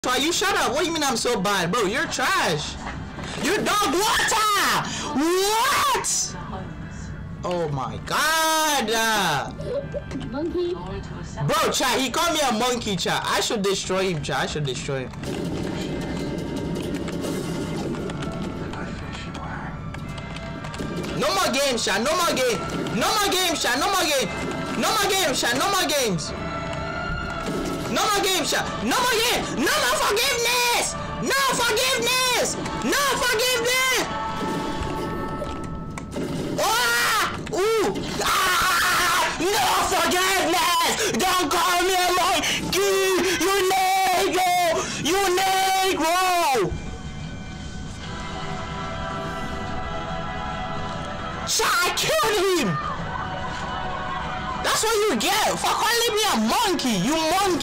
Why you shut up? What do you mean I'm so bad, bro? You're trash. You're dog water. What? Oh my god. Monkey. Bro, chat, he called me a monkey, chat. I should destroy him, chat. I should destroy him. No more games, chat. No more games. No more games, chat. No more games. No more games, chat. No more games. No more games, chat. No more games. No more forgiveness. No forgiveness. No forgiveness. Ah! Ooh! Ah! No forgiveness. Don't call me a monkey. You negro. You negro. Chat, I killed him. That's what you get for calling me a monkey. You monkey.